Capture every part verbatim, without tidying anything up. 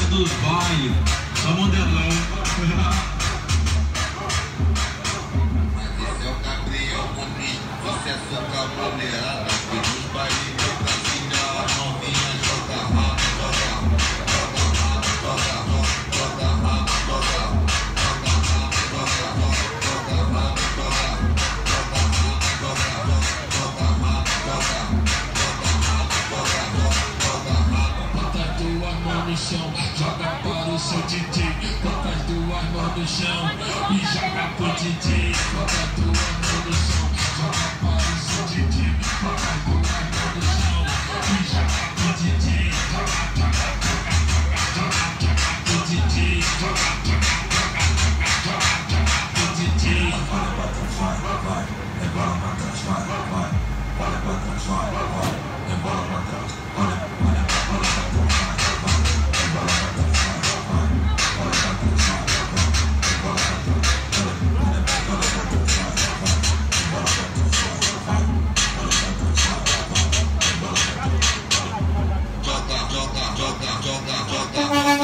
dos bailes, só modelão. Esse é o Gabriel Muniz, sucesso caboneirada. E nos bailes de Brasília, a novinha joga rabo, joga joga rabo, joga joga rabo, joga joga rabo, joga joga rabo, joga joga rabo, joga joga rabo, joga joga rabo, joga joga rabo. Bota as duas mãos no chão, joga para o seu D J. Bota as duas mãos no chão e joga pro D J. Bota as duas mãos no chão, joga para o seu D J. Bota as duas mãos no chão e joga pro D J. Joga, joga, joga, joga, joga pro D J. Joga, joga, joga, joga, joga pro D J. Olha pra trás, vai, vai, rebola pra trás, vai, vai. Olha pra trás, vai, vai, rebola pra trás. Olha, olha, olha pra trás, vai, vai, rebola pra trás, vai, vai. Olha pra trás, vai, vai, rebola pra trás. Olha, olha, olha pra trás, vai, vai, rebola pra trás, vai, vai. Olha pra trás, vai, vai, rebola pra trás. Joga, joga, joga, joga, joga.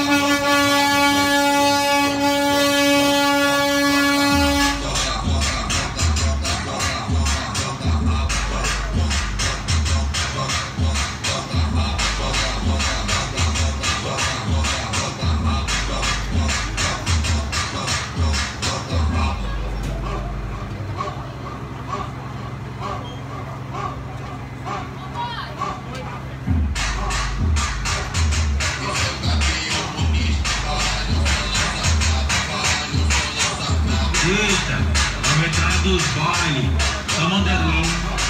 Eita, aproveitar dos bailes, só modelão.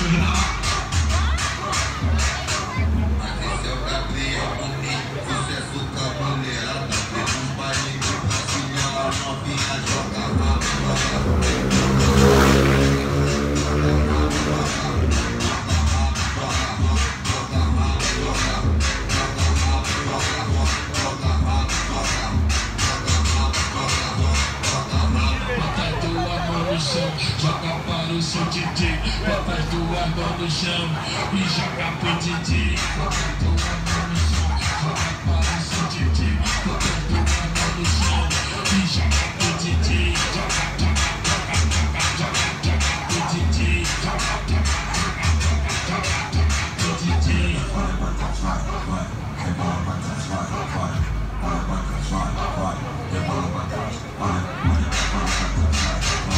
Esse é o Gabriel Muniz, sucesso caboneirada. E nos bailes de Brasília, a novinha joga rabo, joga joga para o seu D J, bota as duas mãos no chão e joga pro D J. Bota as duas mãos no chão, joga para o seu D J, bota as duas mãos no chão e joga pro D J. Joga, joga, joga, joga, joga, joga pro D J. Joga, joga, joga, joga, joga pro D J. Olha pra trás, vai, vai, rebola pra trás, vai, vai. Olha pra trás, vai, vai, rebola pra trás. Olha, olha, olha pra trás, vai, vai.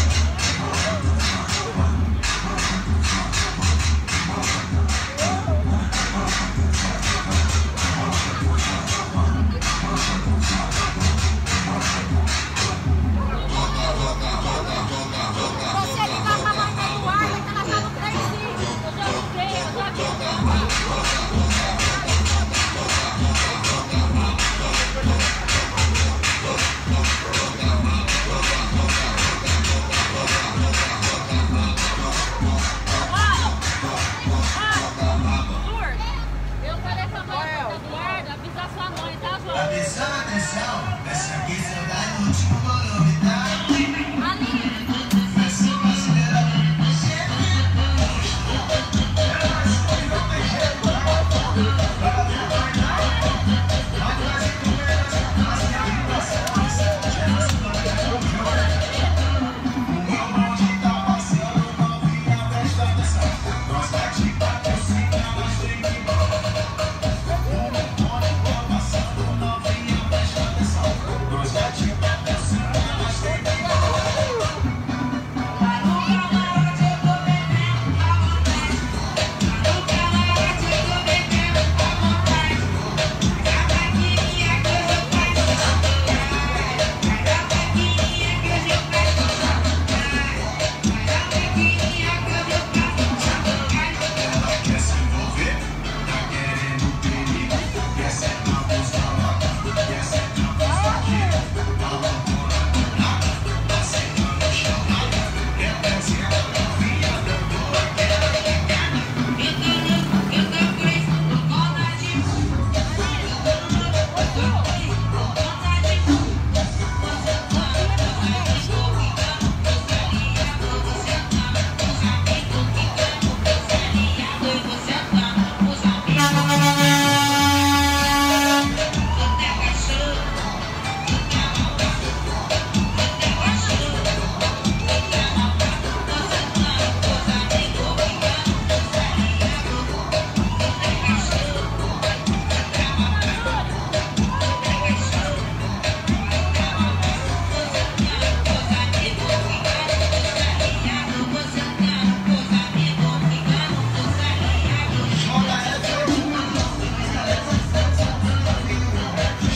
Atenção, atenção, essa aqui só dá no último volume, tá? Versão brasileira, Nós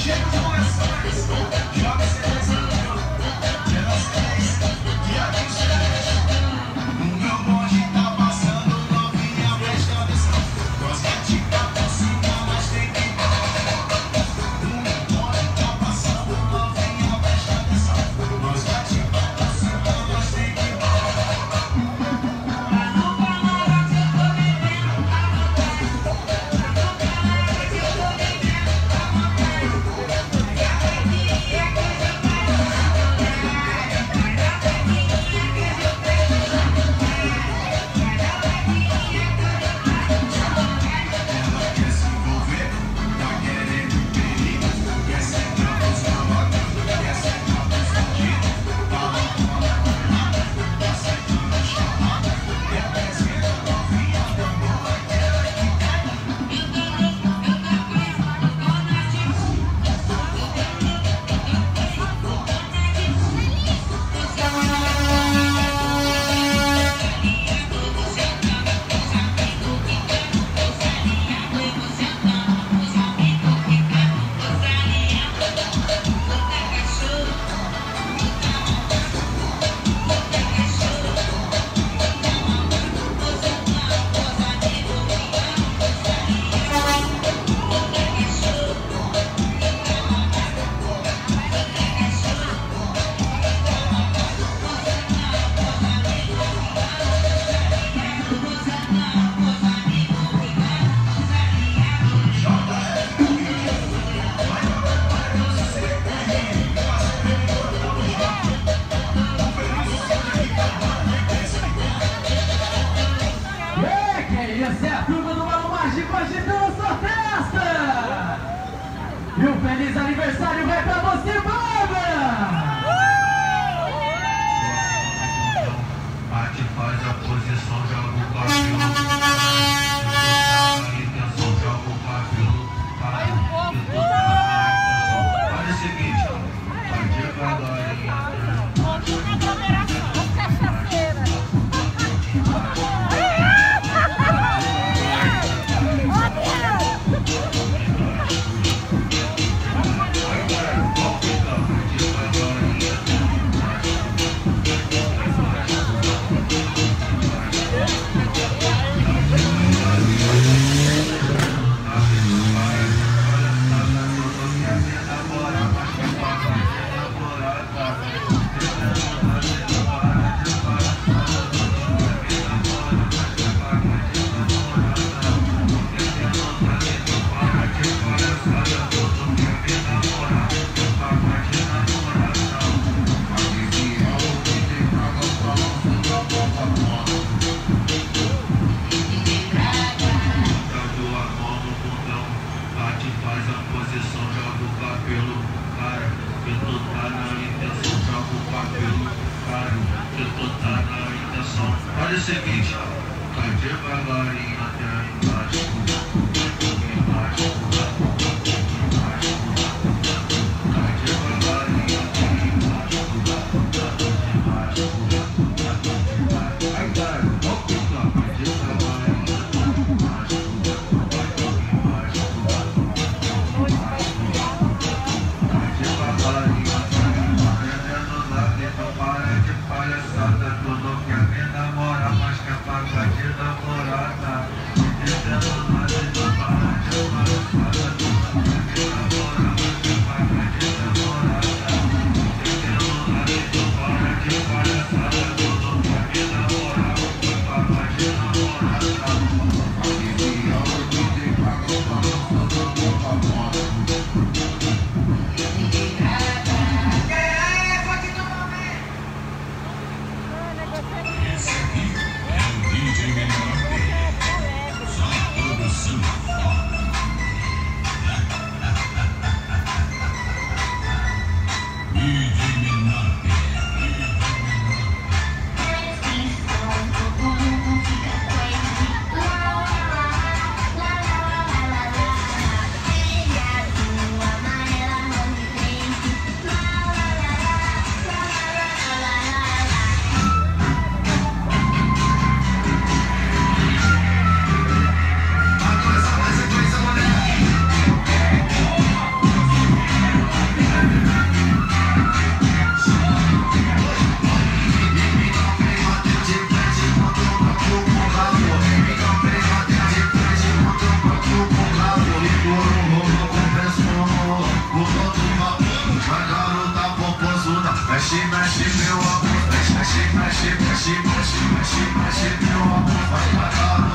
Essa é a turma do Mano Mágico agitando sua festa! E um feliz aniversário vai pra você, Bárbara! Arte faz a posição, joga o cabelo. A intenção, joga o cabelo. Faz o seguinte, ó. Vai devagarinho. Olha o seguinte, ó, vai devagarinho até embaixo, embaixo, embaixo, vai devagarinho até embaixo, embaixo, embaixo, aí cara, vamos ficar, vai devagarinho até embaixo, embaixo, vai devagarinho até embaixo, menos lá dentro, para de palhaçada, tudo que é namorar, mas que é pagar de namorada, entendendo? mexe, mexe, meu amor. Mexe, mexe, mexe, mexe, mexe, mexe, meu amor. Vai pra cá.